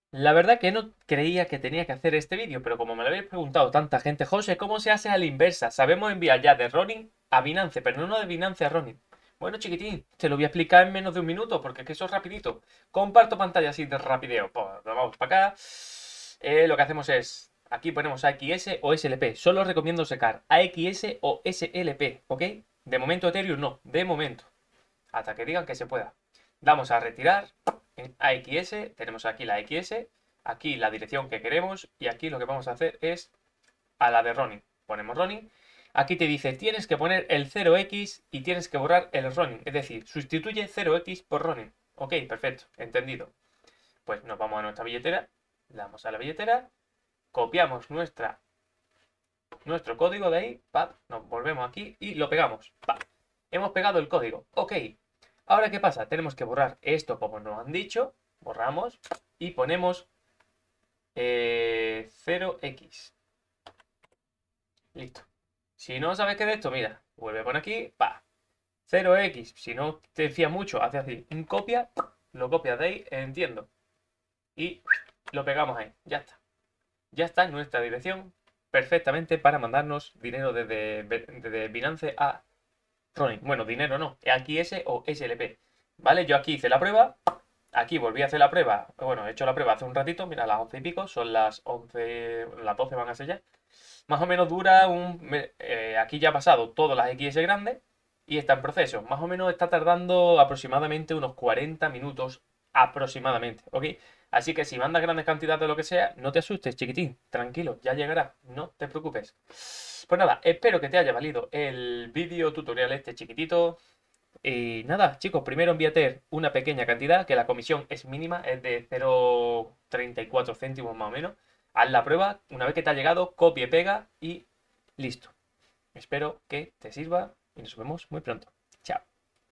La verdad que no creía que tenía que hacer este vídeo, pero como me lo habéis preguntado tanta gente, José, ¿cómo se hace a la inversa? Sabemos enviar ya de Ronin a Binance, pero no de Binance a Ronin. Bueno, chiquitín, te lo voy a explicar en menos de un minuto, porque es que eso es rapidito. Comparto pantalla así de rapideo. Pues nos vamos para acá. Lo que hacemos es, aquí ponemos AXS o SLP. Solo recomiendo sacar AXS o SLP, ¿ok? De momento Ethereum no, de momento. Hasta que digan que se pueda. Damos a retirar en AXS, tenemos aquí la AXS, aquí la dirección que queremos y aquí lo que vamos a hacer es a la de running. Ponemos running. Aquí te dice tienes que poner el 0x y tienes que borrar el running. Es decir, sustituye 0x por running. Ok, perfecto, entendido. Pues nos vamos a nuestra billetera, le damos a la billetera, copiamos nuestro código de ahí, nos volvemos aquí y lo pegamos. Hemos pegado el código. Ok, ahora, ¿qué pasa? Tenemos que borrar esto como nos han dicho. Borramos y ponemos 0x. Listo. Si no sabes qué es esto, mira, vuelve a poner aquí, 0x. Si no te fías mucho, hace así, un copia, lo copias de ahí, entiendo. Y lo pegamos ahí. Ya está. Ya está en nuestra dirección perfectamente para mandarnos dinero desde Binance a Ronin. Bueno, dinero no, aquí S o SLP. ¿Vale? Yo aquí hice la prueba. Aquí volví a hacer la prueba. Bueno, he hecho la prueba hace un ratito. Mira, las 11 y pico. Son las 11. Las 12 van a ser ya. Más o menos dura aquí ya ha pasado todas las XS grandes. Y está en proceso. Más o menos está tardando aproximadamente unos 40 minutos. Aproximadamente. ¿Ok? Así que si mandas grandes cantidades de lo que sea, no te asustes, chiquitín. Tranquilo, ya llegará. No te preocupes. Pues nada, espero que te haya valido el vídeo tutorial este chiquitito. Y nada, chicos, primero envíate una pequeña cantidad, que la comisión es mínima, es de 0,34 céntimos más o menos. Haz la prueba, una vez que te ha llegado, copia y pega y listo. Espero que te sirva y nos vemos muy pronto.